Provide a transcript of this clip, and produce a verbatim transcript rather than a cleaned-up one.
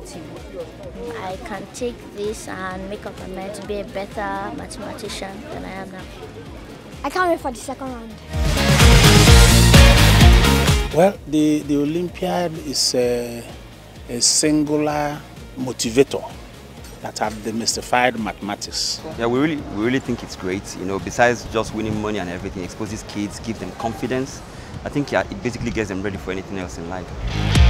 society. I can take this and make up my mind to be a better mathematician than I am now. I can't wait for the second round. Well, the, the Olympiad is a, a singular motivator that have demystified mathematics. Yeah, we really, we really think it's great. You know, besides just winning money and everything, exposes kids, give them confidence. I think yeah, it basically gets them ready for anything else in life.